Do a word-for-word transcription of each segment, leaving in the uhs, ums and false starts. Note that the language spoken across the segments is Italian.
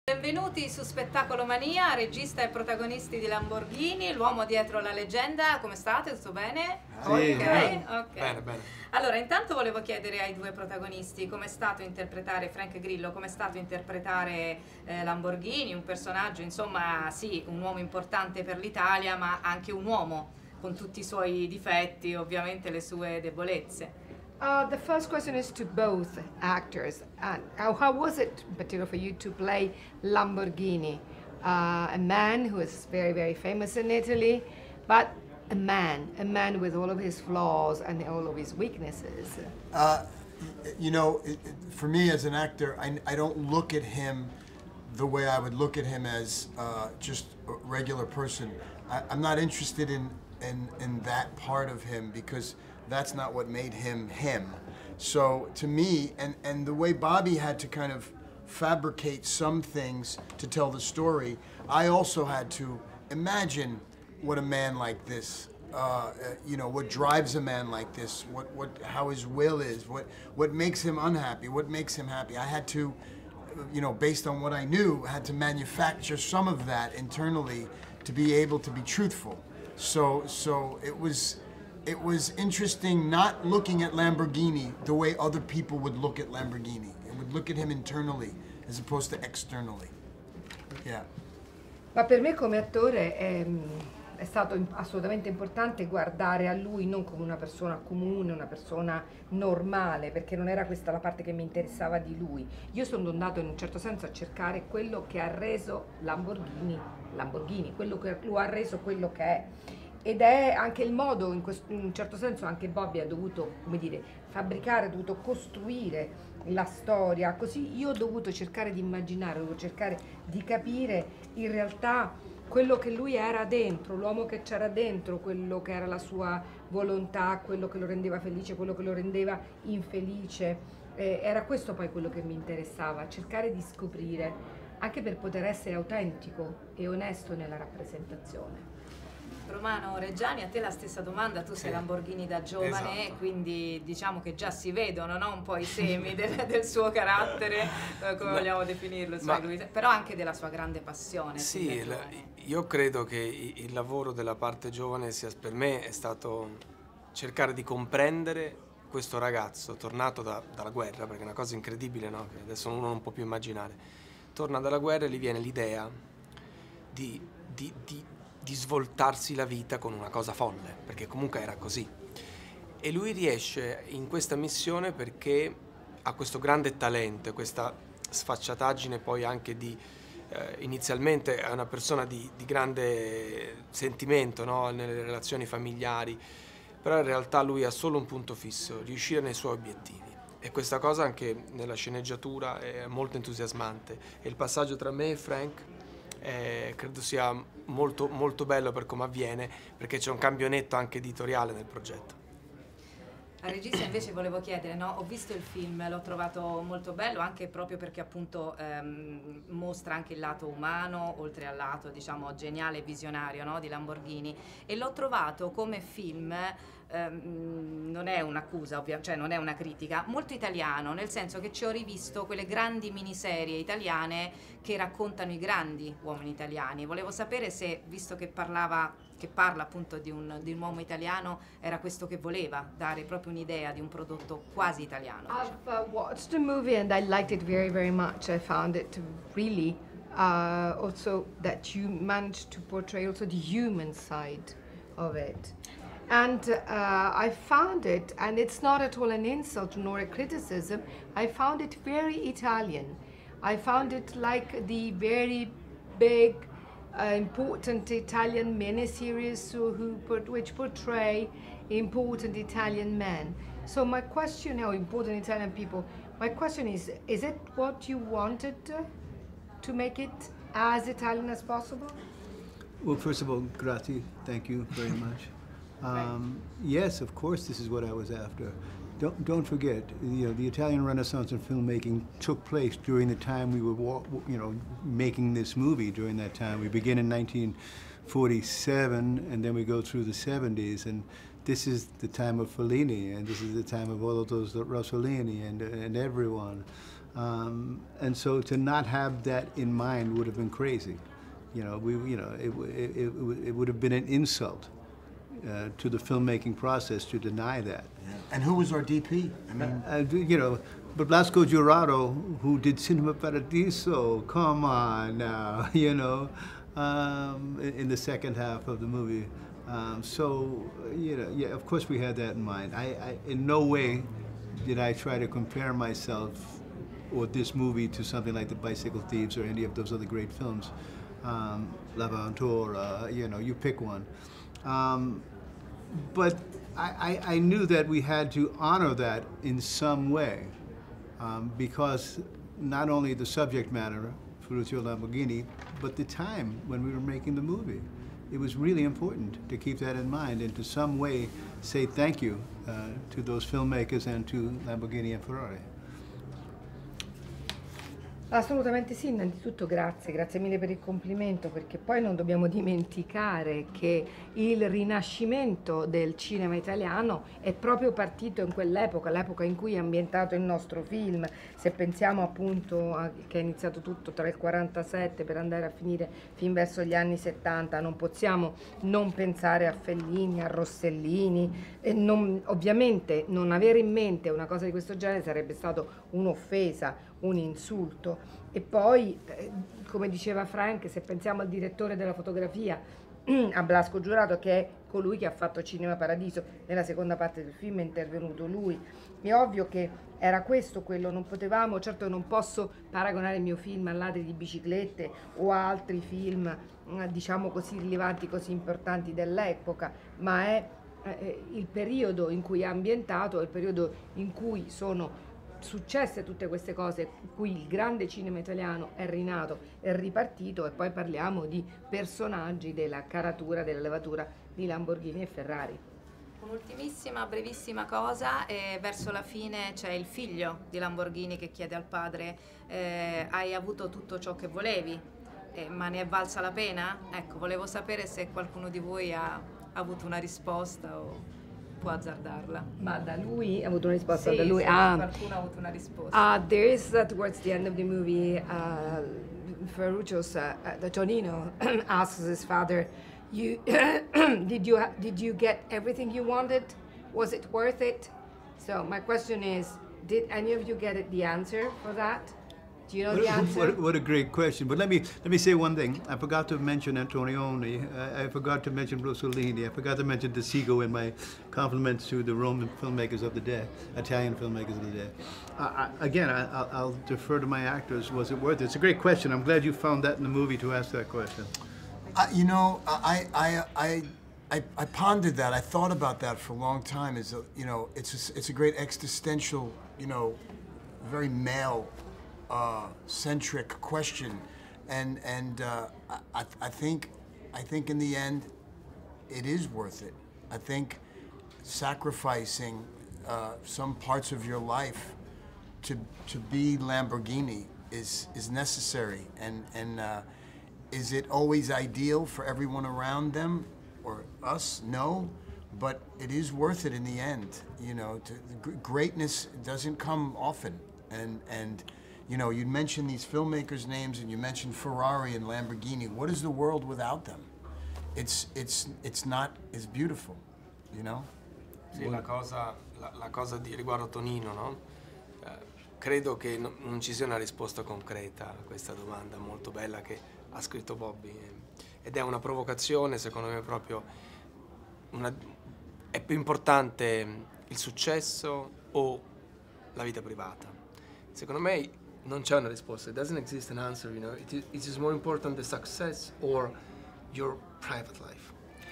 Benvenuti su Spettacolo Mania, regista e protagonisti di Lamborghini, l'uomo dietro la leggenda. Come state? Tutto bene? Sì, Ok, bene. ok. Bene, bene. Allora, intanto volevo chiedere ai due protagonisti come è stato interpretare Frank Grillo, come è stato interpretare eh, Lamborghini, un personaggio, insomma, sì, un uomo importante per l'Italia, ma anche un uomo con tutti i suoi difetti, ovviamente le sue debolezze. Uh, the first question is to both actors. And how, how was it, in particular, for you to play Lamborghini, uh, a man who is very, very famous in Italy, but a man, a man with all of his flaws and all of his weaknesses? Uh, you know, it, it, for me as an actor, I, I don't look at him the way I would look at him as uh, just a regular person. I, I'm not interested in, in, in that part of him because that's not what made him him. So to me, and, and the way Bobby had to kind of fabricate some things to tell the story, I also had to imagine what a man like this, uh, you know, what drives a man like this, what, what, how his will is, what, what makes him unhappy, what makes him happy. I had to, you know, based on what I knew, had to manufacture some of that internally to be able to be truthful. So, so it was, It was interesting not looking at Lamborghini the way other people would look at Lamborghini. It would look at him internally as opposed to externally. Yeah. Ma per me come attore è, è stato assolutamente importante guardare a lui non come una persona comune, una persona normale, perché non era questa la parte che mi interessava di lui. Io sono andato in un certo senso a cercare quello che ha reso Lamborghini, Lamborghini, quello che lo ha reso quello che è. Ed è anche il modo, in, questo, in un certo senso anche Bobby ha dovuto, come dire, fabbricare, ha dovuto costruire la storia, così io ho dovuto cercare di immaginare, ho dovuto cercare di capire in realtà quello che lui era dentro, l'uomo che c'era dentro, quello che era la sua volontà, quello che lo rendeva felice, quello che lo rendeva infelice. Eh, era questo poi quello che mi interessava, cercare di scoprire, anche per poter essere autentico e onesto nella rappresentazione. Romano Reggiani, a te la stessa domanda, tu sei Sì. Lamborghini da giovane, Esatto. Quindi diciamo che già si vedono, no? Un po' i semi del, del suo carattere, eh, come Ma- vogliamo definirlo, ma- lui, però anche della sua grande passione. Sì, fin da il- giovane. io credo che i- il lavoro della parte giovane sia per me è stato cercare di comprendere questo ragazzo tornato da- dalla guerra, perché è una cosa incredibile, no? Che adesso uno non può più immaginare. Torna dalla guerra e gli viene l'idea di, di- di- di svoltarsi la vita con una cosa folle, perché comunque era così. E lui riesce in questa missione perché ha questo grande talento, questa sfacciataggine poi anche di... Eh, inizialmente è una persona di, di grande sentimento, no? Nelle relazioni familiari, però in realtà lui ha solo un punto fisso, riuscire nei suoi obiettivi. E questa cosa anche nella sceneggiatura è molto entusiasmante. E il passaggio tra me e Frank eh, credo sia molto, molto bello per come avviene, perché c'è un cambio netto anche editoriale nel progetto. Al regista invece volevo chiedere, no? Ho visto il film, l'ho trovato molto bello anche proprio perché appunto ehm, mostra anche il lato umano, oltre al lato diciamo geniale e visionario, no? Di Lamborghini, e l'ho trovato come film, ehm, non è un'accusa, ovvia- cioè non è una critica, molto italiano, nel senso che ci ho rivisto quelle grandi miniserie italiane che raccontano i grandi uomini italiani. Volevo sapere se, visto che parlava che parla appunto di un, di un uomo italiano, era questo che voleva, dare proprio un'idea di un prodotto quasi italiano. I've uh, watched the movie and I liked it very, very much. I found it really uh, also that you managed to portray also the human side of it. And uh, I found it, and it's not at all an insult nor a criticism, I found it very Italian. I found it like the very big Uh, important Italian miniseries who, who put, which portray important Italian men. So my question, how important Italian people, my question is, is it what you wanted uh, to make it as Italian as possible? Well, first of all, grazie, thank you very much. Um, yes, of course, this is what I was after. Don't, don't forget, you know, the Italian Renaissance in filmmaking took place during the time we were, you know, making this movie. During that time, we begin in nineteen forty-seven, and then we go through the seventies, and this is the time of Fellini, and this is the time of all of those Rossellini and and everyone. Um, and so to not have that in mind would have been crazy. You know, we, you know, it, it, it, it would have been an insult uh, to the filmmaking process to deny that. Yeah. And who was our D P? I mean, uh, you know, but Blasco Jurado, who did Cinema Paradiso, come on now, you know, um, in, in the second half of the movie. Um, so, you know, yeah, of course we had that in mind. I, I, in no way did I try to compare myself or this movie to something like The Bicycle Thieves or any of those other great films. Um, L'Avventura, you know, you pick one. Um, but I, I, I knew that we had to honor that in some way, um, because not only the subject matter, Ferruccio Lamborghini, but the time when we were making the movie. It was really important to keep that in mind and to some way say thank you uh, to those filmmakers and to Lamborghini and Ferrari. Assolutamente sì, innanzitutto grazie, grazie mille per il complimento, perché poi non dobbiamo dimenticare che il rinascimento del cinema italiano è proprio partito in quell'epoca, l'epoca in cui è ambientato il nostro film. Se pensiamo appunto a, che è iniziato tutto tra il quarantasette per andare a finire fin verso gli anni settanta, non possiamo non pensare a Fellini, a Rossellini, e non, ovviamente non avere in mente una cosa di questo genere sarebbe stato un'offesa, un insulto. E poi, eh, come diceva Frank, se pensiamo al direttore della fotografia, a Blasco Giurato, che è colui che ha fatto Cinema Paradiso, nella seconda parte del film è intervenuto lui. È ovvio che era questo quello, non potevamo, certo non posso paragonare il mio film a Ladri di biciclette o a altri film, eh, diciamo così rilevanti, così importanti dell'epoca, ma è eh, il periodo in cui è ambientato, è il periodo in cui sono successe tutte queste cose, qui il grande cinema italiano è rinato, è ripartito, e poi parliamo di personaggi della caratura, della levatura di Lamborghini e Ferrari. Un'ultimissima, brevissima cosa, eh, verso la fine c'è il figlio di Lamborghini che chiede al padre eh, hai avuto tutto ciò che volevi, eh, ma ne è valsa la pena? Ecco, volevo sapere se qualcuno di voi ha, ha avuto una risposta o può azzardarla. Ma da lui ha avuto una risposta? Sì, da lui? sì, Ah, qualcuno ha avuto una risposta. uh, there is uh, towards the end of the movie, uh, Ferruccio's uh, uh, the Tonino asks his father, "You did you did you get everything you wanted? Was it worth it?" So my question is, did any of you get it, the answer for that? Do you know the answer? What, what a great question. But let me let me say one thing. I forgot to mention Antonioni. I, I forgot to mention Rossellini. I forgot to mention De Sigo in my compliments to the Roman filmmakers of the day, Italian filmmakers of the day. I, I, again, I, I'll, I'll defer to my actors. Was it worth it? It's a great question. I'm glad you found that in the movie to ask that question. Uh, you know, I, I, I, I, I pondered that. I thought about that for a long time. Is you know, it's a, it's a great existential, you know, very male uh, centric question, and and uh, I, I think I think in the end, it is worth it. I think sacrificing uh, some parts of your life to to be Lamborghini is is necessary, and and. Uh, Is it always ideal for everyone around them or us? No, but it is worth it in the end. You know, to, greatness doesn't come often, and and you know, you mentioned these filmmakers' names, and you mentioned Ferrari and Lamborghini. What is the world without them? It's it's it's not as beautiful, you know. Sì, la cosa la, la cosa di riguardo Tonino, no? Eh, credo che no, non ci sia una risposta concreta a questa domanda molto bella che ha scritto Bobby, ed è una provocazione, secondo me, proprio una, è più importante il successo o la vita privata? Secondo me non c'è una risposta. It doesn't exist an answer, you know. It is, it is more important the success or your private life.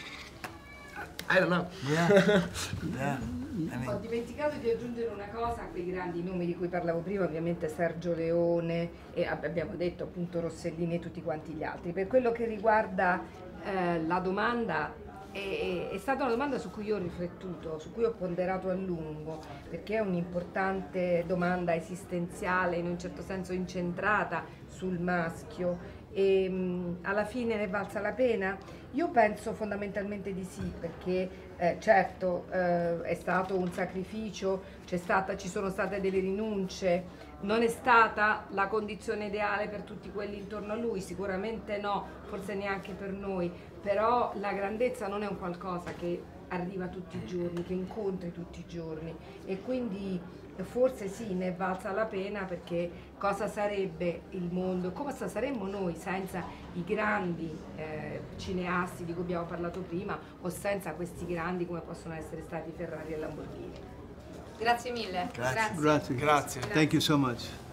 I don't know. Yeah. Yeah. I mean, Ho dimenticato di aggiungere una cosa a quei grandi nomi di cui parlavo prima, ovviamente Sergio Leone, e abbiamo detto appunto Rossellini e tutti quanti gli altri. Per quello che riguarda eh, la domanda, è, è stata una domanda su cui io ho riflettuto, su cui ho ponderato a lungo, perché è un'importante domanda esistenziale, in un certo senso incentrata sul maschio. E mh, alla fine ne è valsa la pena? Io penso fondamentalmente di sì, perché Eh, certo, eh, è stato un sacrificio, c'è stata, ci sono state delle rinunce, non è stata la condizione ideale per tutti quelli intorno a lui, sicuramente no, forse neanche per noi, però la grandezza non è un qualcosa che arriva tutti i giorni, che incontri tutti i giorni, e quindi forse sì, ne è valsa la pena, perché cosa sarebbe il mondo, cosa saremmo noi senza i grandi eh, cineasti di cui abbiamo parlato prima, o senza questi grandi come possono essere stati Ferrari e Lamborghini. Grazie mille. Grazie. Grazie. Grazie. Thank you so much.